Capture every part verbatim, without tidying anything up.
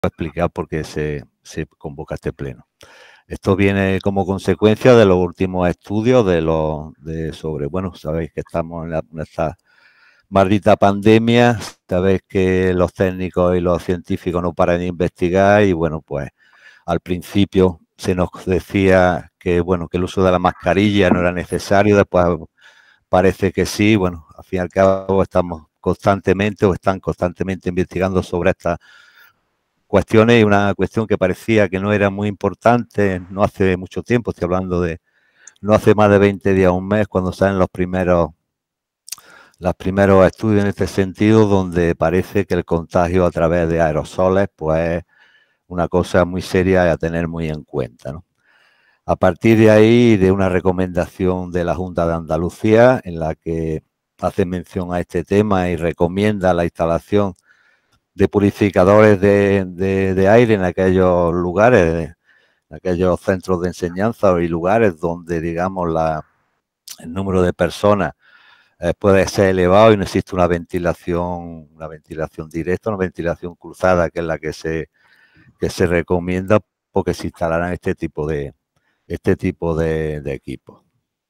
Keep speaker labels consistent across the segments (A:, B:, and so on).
A: explicar por qué se, se convoca este pleno. Esto viene como consecuencia de los últimos estudios de los de sobre, bueno, sabéis que estamos en, la, en esta maldita pandemia, sabéis que los técnicos y los científicos no paran de investigar y bueno, pues al principio se nos decía que bueno, que el uso de la mascarilla no era necesario, después parece que sí, bueno, al fin y al cabo estamos constantemente o están constantemente investigando sobre esta cuestiones y una cuestión que parecía que no era muy importante no hace mucho tiempo, estoy hablando de no hace más de veinte días, un mes, cuando salen los primeros los primeros estudios en este sentido, donde parece que el contagio a través de aerosoles pues es una cosa muy seria a tener muy en cuenta, ¿no? A partir de ahí, de una recomendación de la Junta de Andalucía en la que hace mención a este tema y recomienda la instalación de purificadores de, de, de aire en aquellos lugares, en aquellos centros de enseñanza y lugares donde, digamos, la, el número de personas eh, puede ser elevado y no existe una ventilación, una ventilación directa, una ventilación cruzada, que es la que se, que se recomienda porque se instalarán este tipo de, este tipo de, de equipos.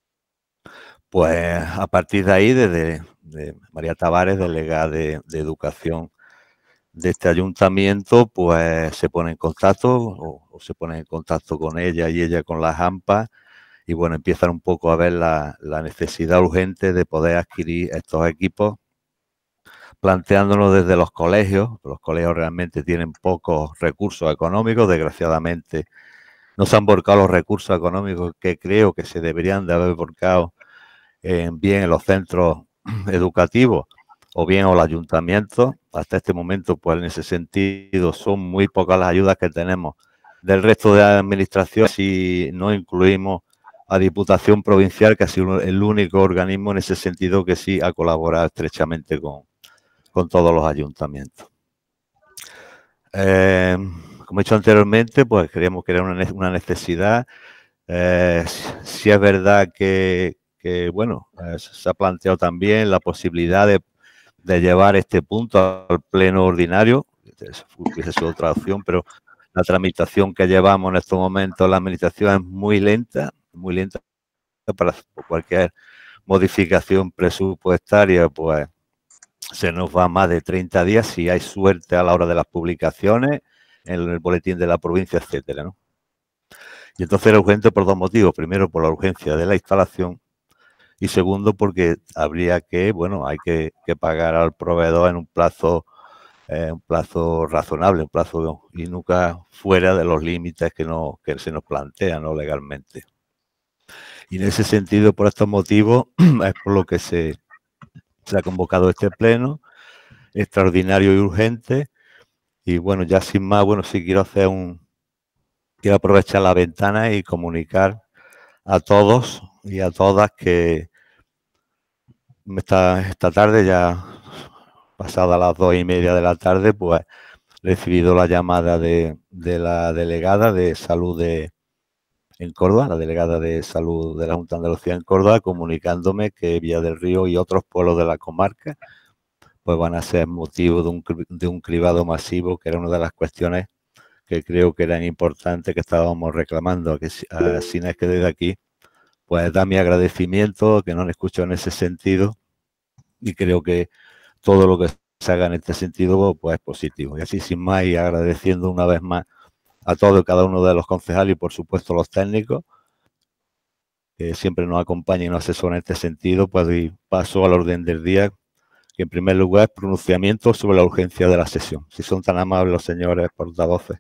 A: Pues a partir de ahí, desde de María Tavares, delegada de, de Educación de este ayuntamiento, pues se pone en contacto o, o se pone en contacto con ella y ella con las AMPA y bueno, empiezan un poco a ver la, la necesidad urgente de poder adquirir estos equipos, planteándonos desde los colegios. Los colegios realmente tienen pocos recursos económicos, desgraciadamente no se han volcado los recursos económicos que creo que se deberían de haber volcado en, bien en los centros educativos o bien o los ayuntamientos. Hasta este momento, pues en ese sentido, son muy pocas las ayudas que tenemos del resto de administraciones si no incluimos a Diputación Provincial, que ha sido el único organismo en ese sentido que sí ha colaborado estrechamente con, con todos los ayuntamientos. Eh, como he dicho anteriormente, pues creemos que era una, una necesidad. Eh, si es verdad que, que bueno, eh, se ha planteado también la posibilidad de de llevar este punto al pleno ordinario, hubiese sido otra opción, pero la tramitación que llevamos en estos momentos la administración es muy lenta, muy lenta para cualquier modificación presupuestaria, pues se nos va más de treinta días si hay suerte a la hora de las publicaciones, en el boletín de la provincia, etcétera, ¿no? Y entonces era urgente por dos motivos. Primero, por la urgencia de la instalación y segundo, porque habría que, bueno, hay que, que pagar al proveedor en un plazo, eh, un plazo razonable, un plazo y nunca fuera de los límites que, no, que se nos plantean, ¿no?, legalmente. Y en ese sentido, por estos motivos, es por lo que se, se ha convocado este pleno extraordinario y urgente. Y bueno, ya sin más, bueno, sí quiero hacer un, quiero aprovechar la ventana y comunicar a todos y a todas que esta, esta tarde, ya pasada las dos y media de la tarde, pues he recibido la llamada de, de la delegada de salud de, en Córdoba, la delegada de salud de la Junta de Andalucía en Córdoba, comunicándome que Villa del Río y otros pueblos de la comarca pues van a ser motivo de un, de un cribado masivo, que era una de las cuestiones que creo que eran importantes, que estábamos reclamando. Que así es que desde aquí pues da mi agradecimiento, que nos han escuchado en ese sentido, y creo que todo lo que se haga en este sentido pues es positivo. Y así sin más, y agradeciendo una vez más a todos y cada uno de los concejales y por supuesto los técnicos que siempre nos acompañan y nos asesoran en este sentido, pues doy paso al orden del día, que en primer lugar es pronunciamiento sobre la urgencia de la sesión. Si son tan amables los señores portavoces.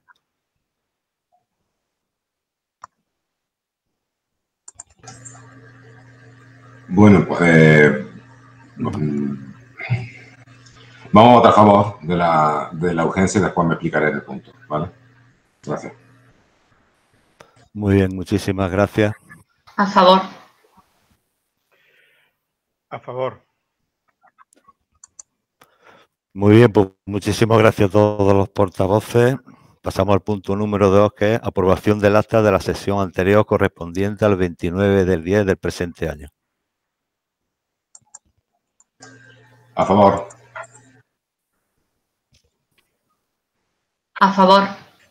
B: Bueno, pues eh, vamos a votar a favor de la, de la urgencia y después me explicaré el punto, ¿vale? Gracias.
A: Muy bien, muchísimas gracias.
C: A favor.
D: A favor.
A: Muy bien, pues muchísimas gracias a todos los portavoces. Pasamos al punto número dos, que es aprobación del acta de la sesión anterior correspondiente al veintinueve del diez del presente año.
B: A favor.
C: A favor.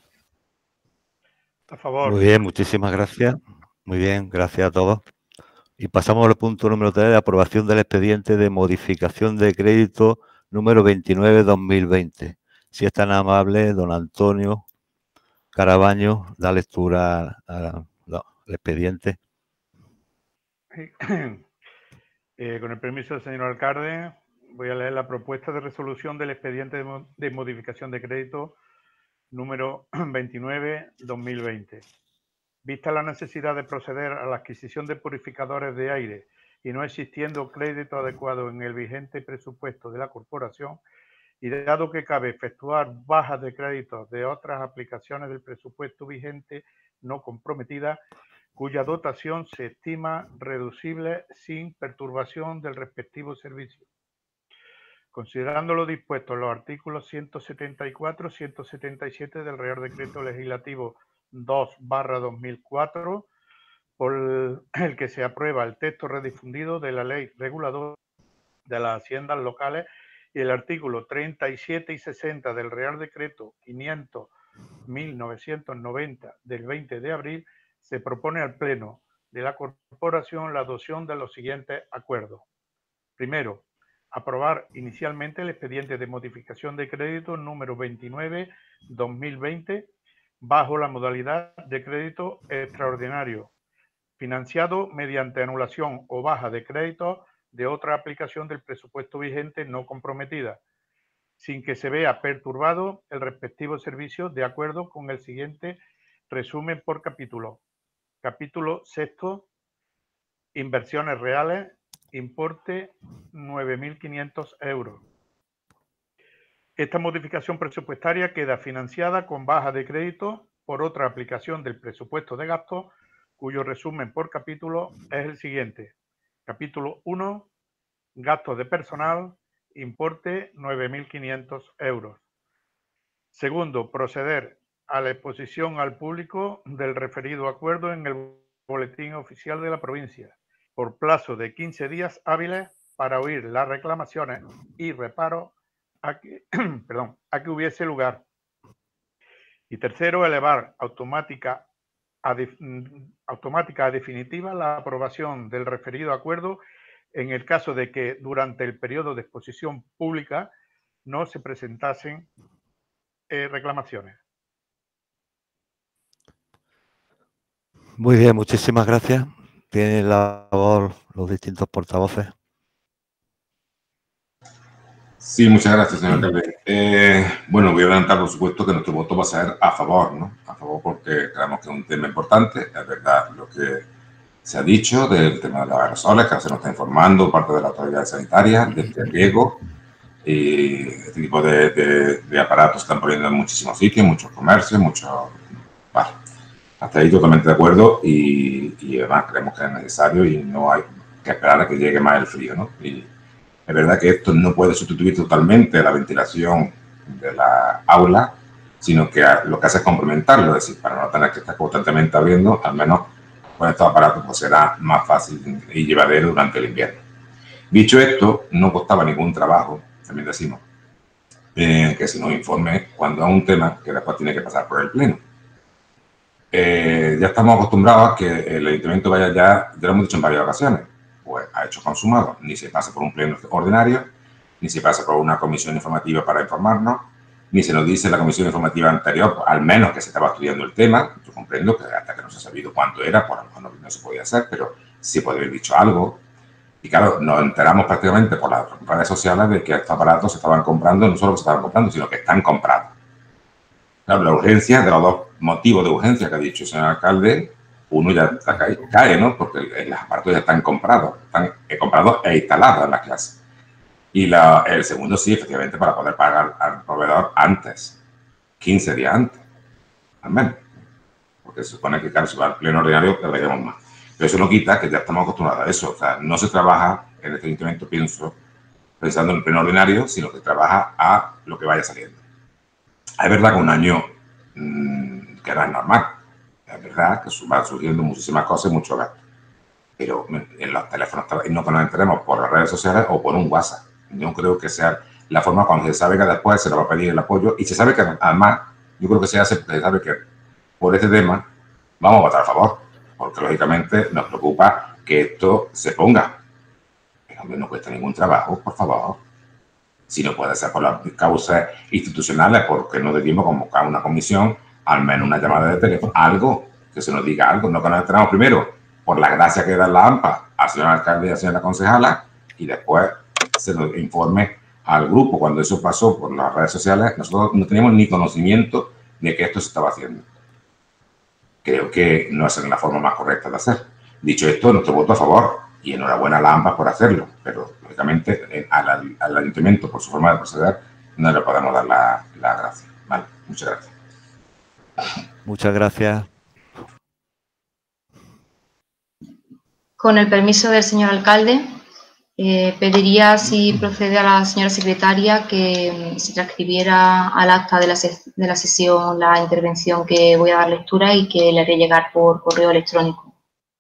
D: A favor.
A: Muy bien, muchísimas gracias. Muy bien, gracias a todos. Y pasamos al punto número tres, de aprobación del expediente de modificación de crédito número veintinueve barra dos mil veinte. Si es tan amable, don Antonio Carabaño, da lectura al expediente.
D: Eh, con el permiso del señor alcalde, voy a leer la propuesta de resolución del expediente de, mo de modificación de crédito número veintinueve barra dos mil veinte. Vista la necesidad de proceder a la adquisición de purificadores de aire y no existiendo crédito adecuado en el vigente presupuesto de la corporación, y dado que cabe efectuar bajas de crédito de otras aplicaciones del presupuesto vigente no comprometida, cuya dotación se estima reducible sin perturbación del respectivo servicio. Considerando lo dispuesto en los artículos ciento setenta y cuatro y ciento setenta y siete del Real Decreto Legislativo dos barra dos mil cuatro, por el que se aprueba el texto redifundido de la Ley Reguladora de las Haciendas Locales, y el artículo treinta y siete y sesenta del Real Decreto quinientos barra mil novecientos noventa del veinte de abril, se propone al Pleno de la Corporación la adopción de los siguientes acuerdos. Primero, aprobar inicialmente el expediente de modificación de crédito número veintinueve barra dos mil veinte bajo la modalidad de crédito extraordinario, financiado mediante anulación o baja de crédito de otra aplicación del presupuesto vigente no comprometida, sin que se vea perturbado el respectivo servicio, de acuerdo con el siguiente resumen por capítulo. Capítulo sexto, inversiones reales, importe nueve mil quinientos euros. Esta modificación presupuestaria queda financiada con baja de crédito por otra aplicación del presupuesto de gasto, cuyo resumen por capítulo es el siguiente. Capítulo uno, gastos de personal, importe nueve mil quinientos euros. Segundo, proceder a la exposición al público del referido acuerdo en el Boletín Oficial de la provincia, por plazo de quince días hábiles para oír las reclamaciones y reparos a que, perdón, a que hubiese lugar. Y tercero, elevar automática a, de, automática a definitiva la aprobación del referido acuerdo en el caso de que durante el periodo de exposición pública no se presentasen eh, reclamaciones.
A: Muy bien, muchísimas gracias. Tienen la voz los distintos portavoces.
B: Sí, muchas gracias, señor alcalde. Eh, bueno, voy a adelantar, por supuesto, que nuestro voto va a ser a favor, ¿no? A favor porque creemos que es un tema importante. Es verdad lo que se ha dicho del tema de los aerosoles, que se nos está informando parte de la autoridad sanitaria, del riesgo. Y este tipo de, de, de aparatos se están poniendo en muchísimos sitios, muchos comercios, muchos... Vale. Hasta ahí totalmente de acuerdo y, y además creemos que es necesario y no hay que esperar a que llegue más el frío, ¿no? Y es verdad que esto no puede sustituir totalmente la ventilación de la aula, sino que lo que hace es complementarlo, es decir, para no tener que estar constantemente abriendo, al menos con estos aparatos pues será más fácil y llevadero durante el invierno. Dicho esto, no costaba ningún trabajo, también decimos, eh, que se nos informe cuando es un tema que después tiene que pasar por el pleno. Eh, ya estamos acostumbrados a que el ayuntamiento vaya ya, ya lo hemos dicho en varias ocasiones, pues ha hecho consumado, ni se pasa por un pleno ordinario, ni se pasa por una comisión informativa para informarnos, ni se nos dice en la comisión informativa anterior, pues, al menos que se estaba estudiando el tema. Yo comprendo que hasta que no se ha sabido cuánto era, pues a lo mejor no, no se podía hacer, pero sí puede haber dicho algo. Y claro, nos enteramos prácticamente por las redes sociales de que estos aparatos se estaban comprando, no solo que se estaban comprando, sino que están comprados. Claro, la urgencia, de los dos motivos de urgencia que ha dicho el señor alcalde, uno ya cae, cae, ¿no? Porque los aparatos ya están comprados, están comprados e instalados en las clases. Y la, el segundo sí, efectivamente, para poder pagar al proveedor antes, quince días antes, al menos. Porque se supone que, claro, si va al pleno ordinario, deberíamos más. Pero eso no quita que ya estamos acostumbrados a eso. O sea, no se trabaja en este ayuntamiento, pienso, pensando en el pleno ordinario, sino que trabaja a lo que vaya saliendo. Es verdad que un año mmm, que no es normal. Es verdad que van surgiendo muchísimas cosas y muchos gastos. Pero en los teléfonos no que nos enteremos por las redes sociales o por un WhatsApp. Yo creo que sea la forma cuando se sabe que después se le va a pedir el apoyo y se sabe que además yo creo que se hace porque se sabe que por este tema vamos a votar a favor, porque lógicamente nos preocupa que esto se ponga. Pero hombre, no cuesta ningún trabajo, por favor. Si no puede ser por las causas institucionales, porque no debimos convocar una comisión, al menos una llamada de teléfono, algo, que se nos diga algo, no que nos enteramos primero por la gracia que da la AMPA al señor alcalde y a la señora concejala, y después se nos informe al grupo. Cuando eso pasó por las redes sociales, nosotros no teníamos ni conocimiento de que esto se estaba haciendo. Creo que no es la forma más correcta de hacer. Dicho esto, nuestro voto a favor, y enhorabuena a la AMPA por hacerlo, pero lógicamente al, al ayuntamiento, por su forma de proceder, no le podemos dar la, la gracia. Vale, muchas gracias.
A: Muchas gracias.
C: Con el permiso del señor alcalde, eh, pediría, si procede a la señora secretaria, que se transcribiera al acta de la, ses de la sesión la intervención que voy a dar lectura y que le haré llegar por correo electrónico.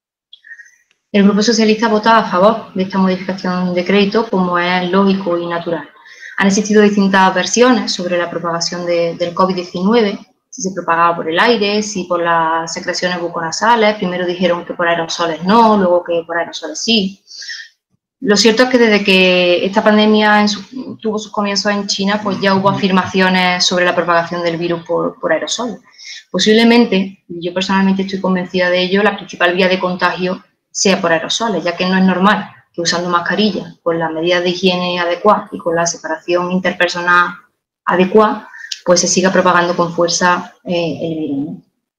C: El Grupo Socialista vota a favor de esta modificación de crédito, como es lógico y natural. Han existido distintas versiones sobre la propagación de, del COVID diecinueve, si se propagaba por el aire, si por las secreciones buconasales. Primero dijeron que por aerosoles no, luego que por aerosoles sí. Lo cierto es que desde que esta pandemia en su, tuvo sus comienzos en China, pues ya hubo afirmaciones sobre la propagación del virus por, por aerosoles. Posiblemente, yo personalmente estoy convencida de ello, la principal vía de contagio sea por aerosoles, ya que no es normal que usando mascarilla, con las medidas de higiene adecuadas y con la separación interpersonal adecuada, pues se siga propagando con fuerza eh, el virus.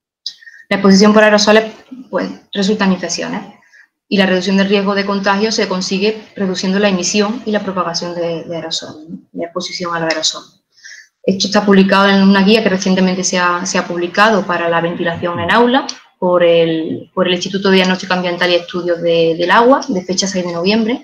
C: La exposición por aerosoles pues, resultan infecciones y la reducción del riesgo de contagio se consigue reduciendo la emisión y la propagación de, de aerosoles, ¿no? La exposición a los aerosoles. Esto está publicado en una guía que recientemente se ha, se ha publicado para la ventilación en aula por el, por el Instituto de Diagnóstico Ambiental y Estudios de, del Agua, de fecha seis de noviembre,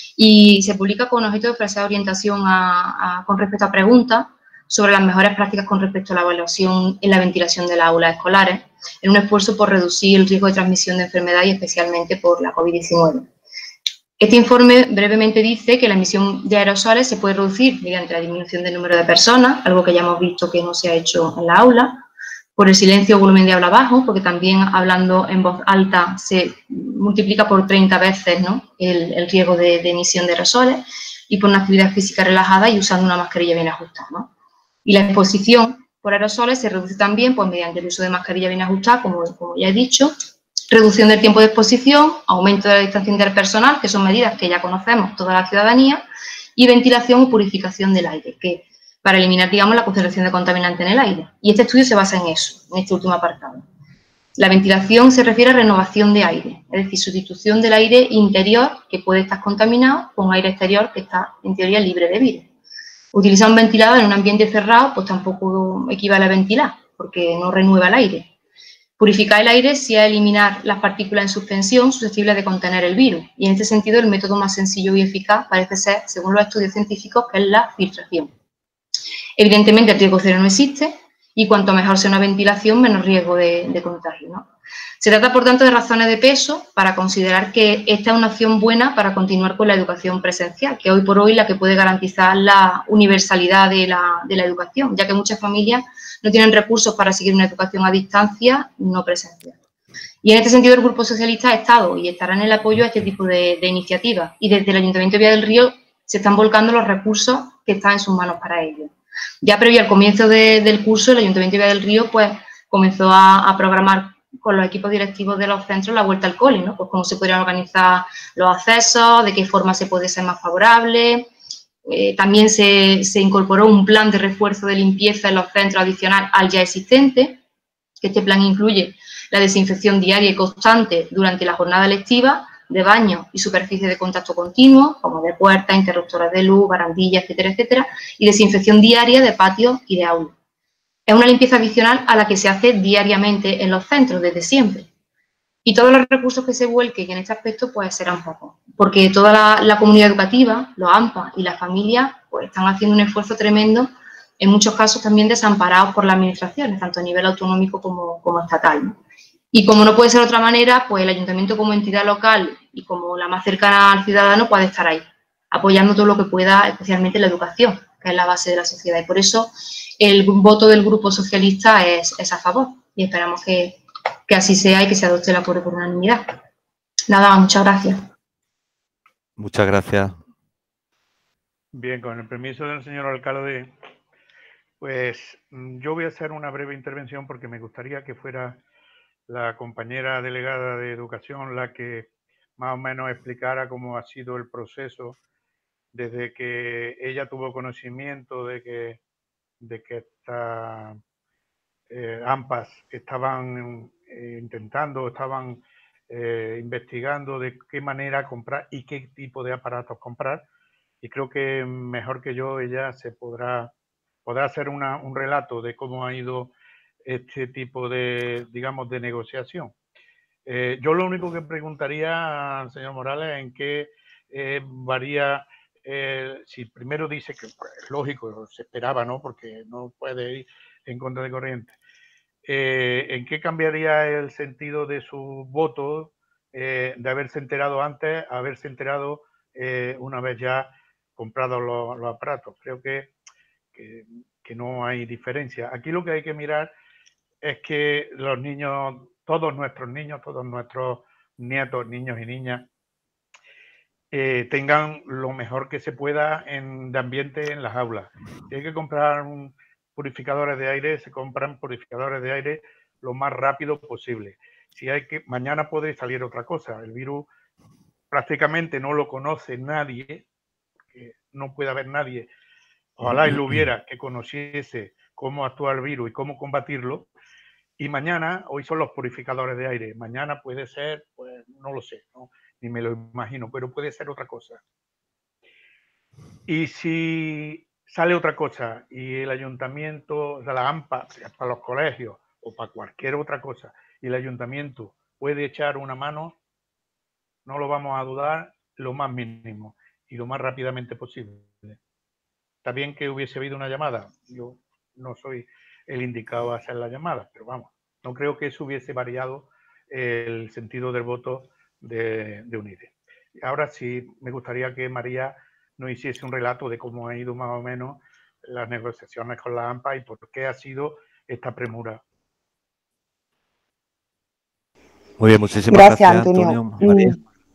C: y se publica con objeto de ofrecer orientación a, a, con respecto a preguntas sobre las mejores prácticas con respecto a la evaluación en la ventilación de las aulas escolares, en un esfuerzo por reducir el riesgo de transmisión de enfermedad y especialmente por la COVID diecinueve. Este informe brevemente dice que la emisión de aerosoles se puede reducir mediante la disminución del número de personas, algo que ya hemos visto que no se ha hecho en la aula, por el silencio o volumen de habla bajo, porque también hablando en voz alta se multiplica por treinta veces, ¿no?, el, el riesgo de, de emisión de aerosoles, y por una actividad física relajada y usando una mascarilla bien ajustada, ¿no? Y la exposición por aerosoles se reduce también pues, mediante el uso de mascarilla bien ajustada, como, como ya he dicho, reducción del tiempo de exposición, aumento de la distancia interpersonal, que son medidas que ya conocemos toda la ciudadanía, y ventilación o purificación del aire, que para eliminar, digamos, la concentración de contaminantes en el aire. Y este estudio se basa en eso, en este último apartado. La ventilación se refiere a renovación de aire, es decir, sustitución del aire interior, que puede estar contaminado, con aire exterior, que está, en teoría, libre de virus. Utilizar un ventilador en un ambiente cerrado, pues tampoco equivale a ventilar, porque no renueva el aire. Purificar el aire sí es eliminar las partículas en suspensión susceptibles de contener el virus. Y en este sentido, el método más sencillo y eficaz parece ser, según los estudios científicos, que es la filtración. Evidentemente, el riesgo cero no existe y cuanto mejor sea una ventilación, menos riesgo de, de contagio, ¿no? Se trata, por tanto, de razones de peso para considerar que esta es una opción buena para continuar con la educación presencial, que hoy por hoy es la que puede garantizar la universalidad de la, de la educación, ya que muchas familias no tienen recursos para seguir una educación a distancia no presencial. Y en este sentido, el Grupo Socialista ha estado y estará en el apoyo a este tipo de, de iniciativas, y desde el Ayuntamiento de Villa del Río se están volcando los recursos que están en sus manos para ello. Ya previo al comienzo de, del curso, el Ayuntamiento de Villa del Río pues, comenzó a, a programar con los equipos directivos de los centros la vuelta al cole, ¿no? Pues cómo se podrían organizar los accesos, de qué forma se puede ser más favorable. Eh, también se, se incorporó un plan de refuerzo de limpieza en los centros adicional al ya existente, que este plan incluye la desinfección diaria y constante durante la jornada lectiva de baños y superficies de contacto continuo, como de puertas, interruptoras de luz, barandillas, etcétera, etcétera, y desinfección diaria de patios y de aulas. Es una limpieza adicional a la que se hace diariamente en los centros desde siempre. Y todos los recursos que se vuelquen en este aspecto pues serán pocos, porque toda la, la comunidad educativa, los AMPA y las familias pues están haciendo un esfuerzo tremendo, en muchos casos también desamparados por las administraciones, tanto a nivel autonómico como, como estatal, ¿no? Y como no puede ser de otra manera, pues el ayuntamiento como entidad local y como la más cercana al ciudadano puede estar ahí, apoyando todo lo que pueda, especialmente la educación, que es la base de la sociedad. Y por eso el voto del Grupo Socialista es, es a favor y esperamos que, que así sea y que se adopte el acuerdo por unanimidad. Nada más, muchas gracias.
A: Muchas gracias.
D: Bien, con el permiso del señor alcalde, pues yo voy a hacer una breve intervención porque me gustaría que fuera la compañera delegada de Educación la que más o menos explicara cómo ha sido el proceso desde que ella tuvo conocimiento de que, de que esta, eh, AMPAs estaban eh, intentando, estaban eh, investigando de qué manera comprar y qué tipo de aparatos comprar. Y creo que mejor que yo ella se podrá, podrá hacer una, un relato de cómo ha ido este tipo de, digamos, de negociación. Eh, yo lo único que preguntaría al señor Morales en qué eh, varía, eh, si primero dice que pues, es lógico, se esperaba, ¿no? Porque no puede ir en contra de corriente. Eh, ¿En qué cambiaría el sentido de su voto eh, de haberse enterado antes a haberse enterado eh, una vez ya comprados los, los aparatos? Creo que, que, que no hay diferencia. Aquí lo que hay que mirar es que los niños, todos nuestros niños, todos nuestros nietos, niños y niñas, eh, tengan lo mejor que se pueda en, de ambiente en las aulas. Si hay que comprar un, purificadores de aire, se compran purificadores de aire lo más rápido posible. Si hay que, mañana puede salir otra cosa. El virus prácticamente no lo conoce nadie, que no puede haber nadie, ojalá y lo hubiera, que conociese cómo actúa el virus y cómo combatirlo. Y mañana, hoy son los purificadores de aire, mañana puede ser, pues no lo sé, ¿no? Ni me lo imagino, pero puede ser otra cosa. Y si sale otra cosa y el ayuntamiento, o sea, la AMPA, para los colegios o para cualquier otra cosa, y el ayuntamiento puede echar una mano, no lo vamos a dudar lo más mínimo y lo más rápidamente posible. Está bien que hubiese habido una llamada, yo no soy el indicado a hacer la llamada, pero vamos, no creo que eso hubiese variado el sentido del voto de, de UNIDE. Ahora sí me gustaría que María nos hiciese un relato de cómo ha ido más o menos las negociaciones con la AMPA y por qué ha sido esta premura.
A: Muy bien, muchísimas
E: gracias,
A: gracias,
E: Antonio.
A: Antonio. María.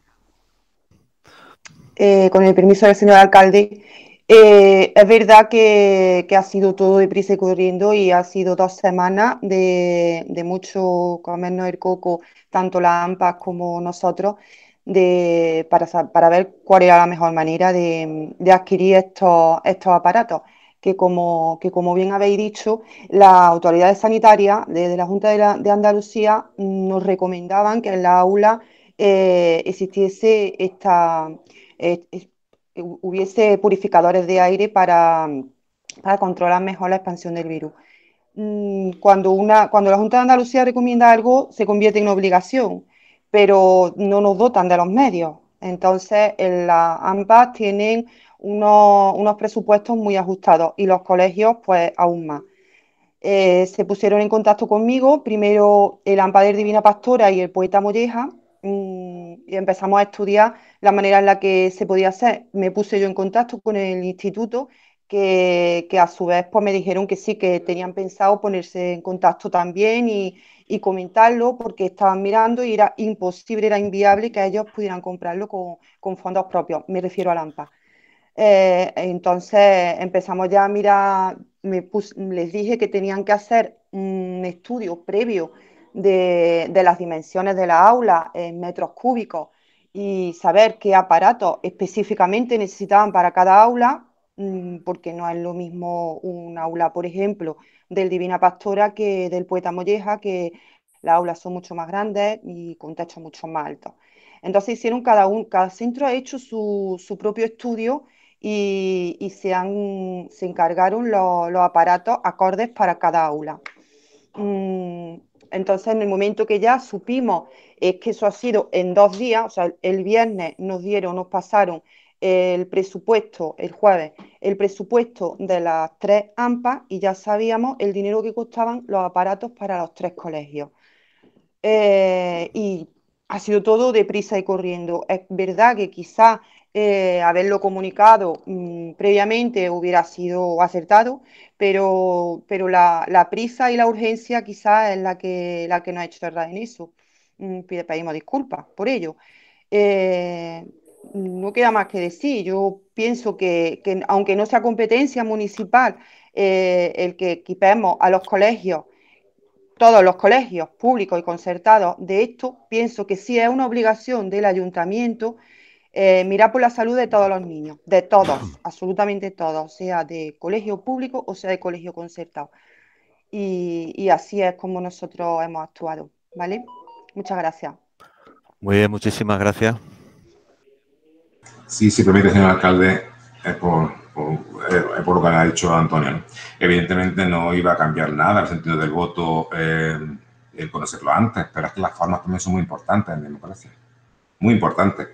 E: Eh, con el permiso del señor alcalde, eh, es verdad que, que ha sido todo deprisa y corriendo y ha sido dos semanas de, de mucho comernos el coco, tanto las AMPAs como nosotros, de, para, para ver cuál era la mejor manera de, de adquirir estos, estos aparatos. Que como, que como bien habéis dicho, las autoridades sanitarias de, de la Junta de, la, de Andalucía nos recomendaban que en la aula eh, existiese esta... Eh, hubiese purificadores de aire para, para controlar mejor la expansión del virus. Cuando, una, cuando la Junta de Andalucía recomienda algo, se convierte en obligación, pero no nos dotan de los medios. Entonces, en las AMPAs tienen unos, unos presupuestos muy ajustados y los colegios, pues, aún más. Eh, se pusieron en contacto conmigo, primero el AMPA de Divina Pastora y el Poeta Molleja, mmm, y empezamos a estudiar la manera en la que se podía hacer. Me puse yo en contacto con el instituto, que, que a su vez pues, me dijeron que sí, que tenían pensado ponerse en contacto también y, y comentarlo, porque estaban mirando y era imposible, era inviable que ellos pudieran comprarlo con, con fondos propios, me refiero al AMPA. Eh, entonces empezamos ya a mirar, me puse, les dije que tenían que hacer un estudio previo de, de las dimensiones de la aula en metros cúbicos y saber qué aparatos específicamente necesitaban para cada aula, porque no es lo mismo un aula, por ejemplo, del Divina Pastora que del Poeta Molleja, que las aulas son mucho más grandes y con techos mucho más altos. Entonces hicieron cada, un, cada centro ha hecho su, su propio estudio y, y se, han, se encargaron los, los aparatos acordes para cada aula. Mm, entonces, en el momento que ya supimos es que eso ha sido en dos días, o sea, el viernes nos dieron, nos pasaron el presupuesto, el jueves, el presupuesto de las tres AMPAs y ya sabíamos el dinero que costaban los aparatos para los tres colegios. Eh, y ha sido todo deprisa y corriendo. Es verdad que quizás eh, haberlo comunicado mmm, previamente hubiera sido acertado, pero, pero la, la, prisa y la urgencia quizás es la que, la que nos ha hecho tardar en eso. Mm, pedimos disculpas por ello. Eh, no queda más que decir. Yo pienso que, que aunque no sea competencia municipal, eh, el que equipemos a los colegios, todos los colegios públicos y concertados de esto, pienso que sí es una obligación del ayuntamiento eh, mirar por la salud de todos los niños, de todos, absolutamente todos, sea de colegio público o sea de colegio concertado. Y, y así es como nosotros hemos actuado, ¿vale? Muchas gracias.
A: Muy bien, muchísimas gracias.
B: Sí, si permite, señor alcalde, es por, por, es por lo que ha dicho Antonio, ¿no? Evidentemente no iba a cambiar nada el sentido del voto, eh, el conocerlo antes, pero es que las formas también son muy importantes en democracia, muy importantes.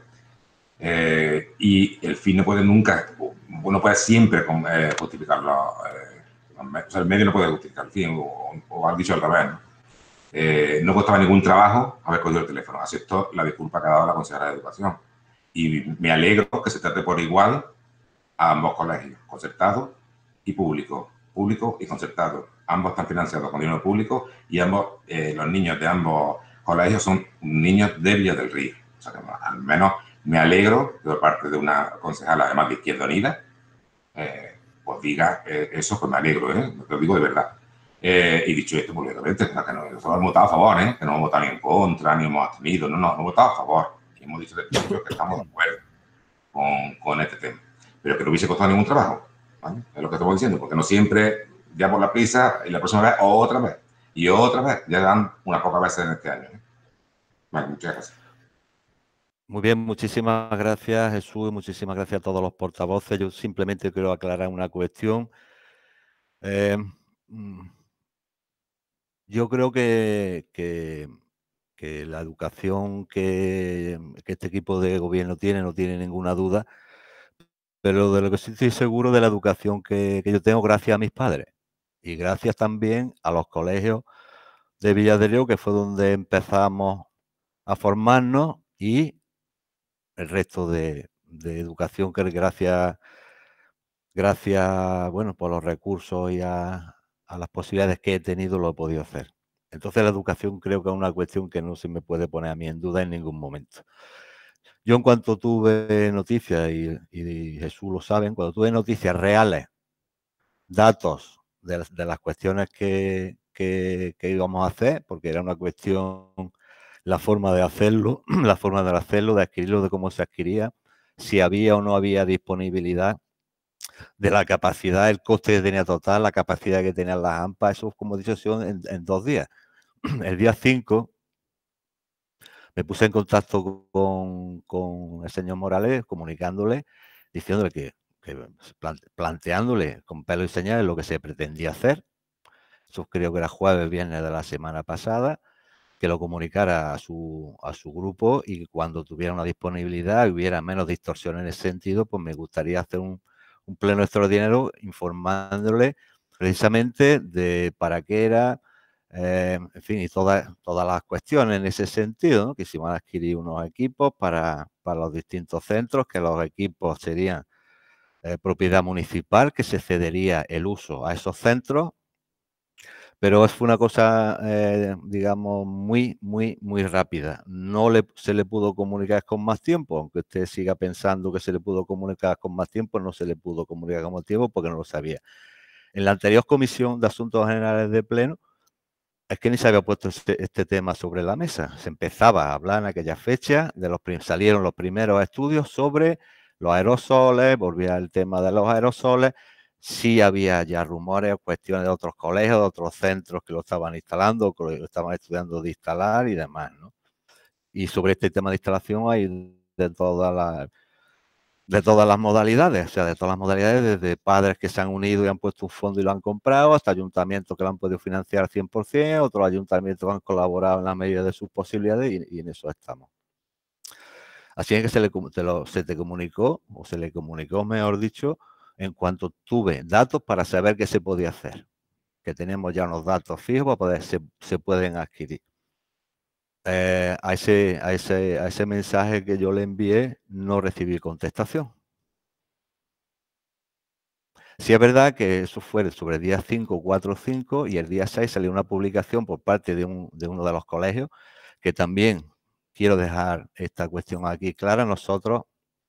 B: Eh, y el fin no puede nunca, uno puede siempre eh, justificarlo, eh, o sea, el medio no puede justificar el fin, o, o has dicho al revés, ¿no? Eh, no costaba ningún trabajo haber cogido el teléfono. Acepto la disculpa que ha dado la consejera de Educación. Y me alegro que se trate por igual a ambos colegios, concertados y públicos, públicos y concertados. Ambos están financiados con dinero público y ambos, eh, los niños de ambos colegios son niños de Villa del Río. O sea que al menos me alegro de parte de una concejala, además de Izquierda Unida, eh, pues diga eh, eso, pues me alegro, ¿eh? Lo digo de verdad. Eh, y dicho esto, pues obviamente, que no hemos votado a favor, ¿eh? Que no hemos votado ni en contra, ni hemos abstenido, no, no, hemos votado a favor. Y hemos dicho desde el principio que estamos de acuerdo con, con este tema. Pero que no hubiese costado ningún trabajo, ¿vale? Es lo que estamos diciendo, porque no siempre, ya por la prisa, y la próxima vez, otra vez, y otra vez, ya dan unas pocas veces en este año, ¿eh? Vale, muchas gracias.
A: Muy bien, muchísimas gracias, Jesús, muchísimas gracias a todos los portavoces. Yo simplemente quiero aclarar una cuestión. Eh, yo creo que, que, que la educación que, que este equipo de gobierno tiene, no tiene ninguna duda, pero de lo que sí estoy seguro de la educación que, que yo tengo gracias a mis padres y gracias también a los colegios de Villa de Río, que fue donde empezamos a formarnos, y el resto de, de educación que gracias, gracias bueno, por los recursos y a, a las posibilidades que he tenido lo he podido hacer. Entonces la educación creo que es una cuestión que no se me puede poner a mí en duda en ningún momento. Yo en cuanto tuve noticias, y, y Jesús lo saben, cuando tuve noticias reales, datos de, de las cuestiones que, que, que íbamos a hacer, porque era una cuestión, la forma de hacerlo, la forma de hacerlo, de adquirirlo, de cómo se adquiría, si había o no había disponibilidad, de la capacidad, el coste que tenía total, la capacidad que tenían las AMPA, eso, como he dicho, son en, en dos días. El día cinco me puse en contacto con, con el señor Morales, comunicándole, diciéndole que, que planteándole con pelo y señales lo que se pretendía hacer. Eso creo que era jueves, viernes de la semana pasada, que lo comunicara a su, a su grupo, y cuando tuviera una disponibilidad y hubiera menos distorsión en ese sentido, pues me gustaría hacer un, un pleno extraordinario informándole precisamente de para qué era, eh, en fin, y todas, todas las cuestiones en ese sentido, ¿no? Que se iban a adquirir unos equipos para, para los distintos centros, que los equipos serían eh, propiedad municipal, que se cedería el uso a esos centros. Pero fue una cosa, eh, digamos, muy, muy, muy rápida. No le, se le pudo comunicar con más tiempo, aunque usted siga pensando que se le pudo comunicar con más tiempo, no se le pudo comunicar con más tiempo porque no lo sabía. En la anterior Comisión de Asuntos Generales de Pleno, es que ni se había puesto este, este tema sobre la mesa. Se empezaba a hablar en aquella fecha, de los, salieron los primeros estudios sobre los aerosoles, volvía el tema de los aerosoles. Sí había ya rumores, cuestiones de otros colegios, de otros centros que lo estaban instalando, que lo estaban estudiando de instalar y demás, ¿no? Y sobre este tema de instalación hay de todas las de todas las modalidades, o sea, de todas las modalidades, desde padres que se han unido y han puesto un fondo y lo han comprado, hasta ayuntamientos que lo han podido financiar al cien por cien, otros ayuntamientos que han colaborado en la medida de sus posibilidades, y, y en eso estamos. Así es que se, le, te lo, se te comunicó, o se le comunicó, mejor dicho, en cuanto tuve datos para saber qué se podía hacer, que tenemos ya unos datos fijos para poder, se, se pueden adquirir. eh, a, ese, a, ese, a ese mensaje que yo le envié no recibí contestación. Sí es verdad que eso fue sobre el día cinco, cuatro, cinco y el día seis salió una publicación por parte de, un, de uno de los colegios que también quiero dejar esta cuestión aquí clara. Nosotros,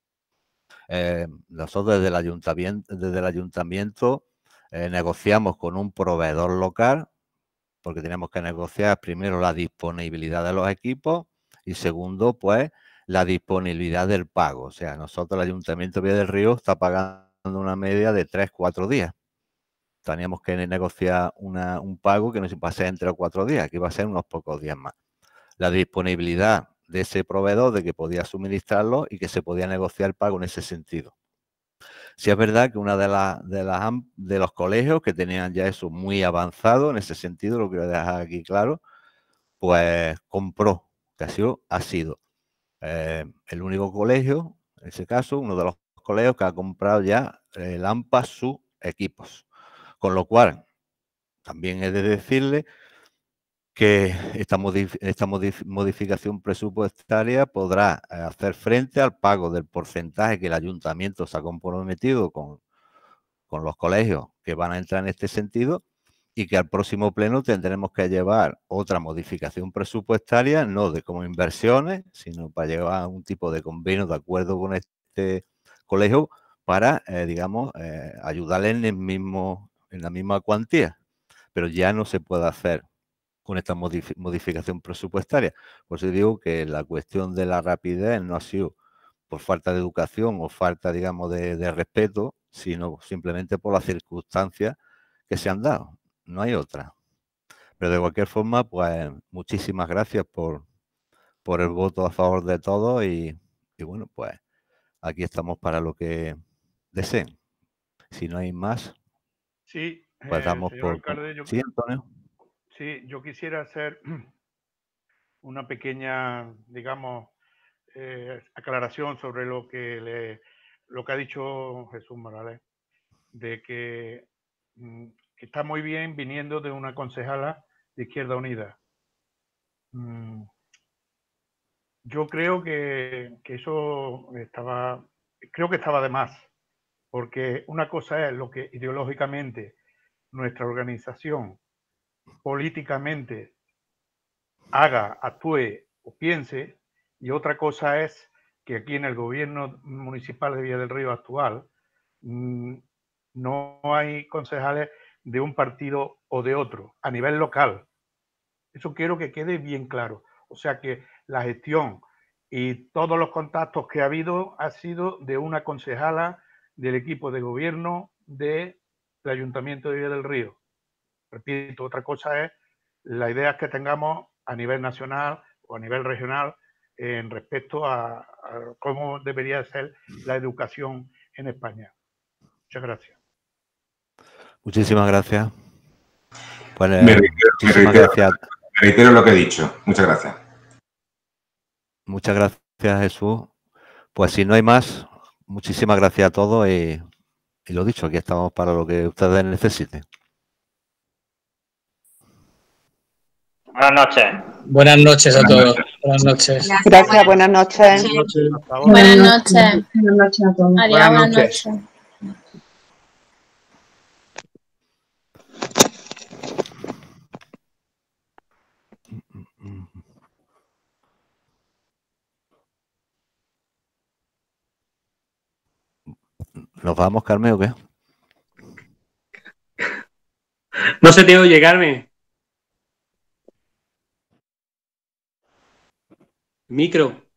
A: eh, nosotros desde el ayuntamiento, desde el ayuntamiento eh, negociamos con un proveedor local porque tenemos que negociar primero la disponibilidad de los equipos y segundo, pues, la disponibilidad del pago. O sea, nosotros, el Ayuntamiento de Villa del Río, está pagando una media de tres, cuatro días. Teníamos que negociar una, un pago que no se va a ser en tres o cuatro días, que va a ser unos pocos días más. La disponibilidad de ese proveedor de que podía suministrarlo y que se podía negociar el pago en ese sentido. Sí es verdad que una de, las de, las de los colegios que tenían ya eso muy avanzado en ese sentido, lo quiero dejar aquí claro, pues compró, que ha sido, ha sido eh, el único colegio, en ese caso, uno de los colegios que ha comprado ya el AMPA sus equipos. Con lo cual, también he de decirle que esta, modif esta modif modificación presupuestaria podrá hacer frente al pago del porcentaje que el ayuntamiento se ha comprometido con, con los colegios que van a entrar en este sentido y que al próximo pleno tendremos que llevar otra modificación presupuestaria, no de como inversiones, sino para llevar un tipo de convenio de acuerdo con este colegio para, eh, digamos, eh, ayudarle en, el mismo, en la misma cuantía. Pero ya no se puede hacer con esta modif modificación presupuestaria. Por eso digo que la cuestión de la rapidez no ha sido por falta de educación o falta, digamos, de, de respeto, sino simplemente por las circunstancias que se han dado. No hay otra. Pero de cualquier forma, pues muchísimas gracias por, por el voto a favor de todos y, y bueno, pues aquí estamos para lo que deseen. Si no hay más,
D: sí,
A: pues
D: eh,
A: damos
D: señor
A: por...
D: alcalde, yo,
A: ¿Sí, Antonio?
D: sí, yo quisiera hacer una pequeña, digamos, eh, aclaración sobre lo que le, lo que ha dicho Jesús Morales, de que, mm, que está muy bien viniendo de una concejala de Izquierda Unida. Mm, yo creo que, que eso estaba, creo que estaba de más, porque una cosa es lo que ideológicamente nuestra organización políticamente haga, actúe o piense, y otra cosa es que aquí en el gobierno municipal de Villa del Río actual mmm, no hay concejales de un partido o de otro a nivel local. Eso quiero que quede bien claro. O sea que la gestión y todos los contactos que ha habido ha sido de una concejala del equipo de gobierno del Ayuntamiento de Villa del Río. Repito, otra cosa es las ideas que tengamos a nivel nacional o a nivel regional en respecto a, a cómo debería ser la educación en España. Muchas gracias.
A: Muchísimas gracias. Pues,
B: me reitero,
A: muchísimas
B: me reitero,
A: gracias.
B: Me reitero lo que he dicho. Muchas gracias.
A: Muchas gracias, Jesús. Pues si no hay más, muchísimas gracias a todos y, y lo dicho, aquí estamos para lo que ustedes necesiten.
F: Buenas noches.
G: Buenas noches a todos. Buenas noches.
E: Gracias, buenas noches.
G: Buenas noches.
H: Buenas noches.
I: Buenas noches a todos.
H: Adiós, buenas noches.
A: ¿Nos vamos, Carmen, o qué?
G: No se te oye, Carmen. Micro.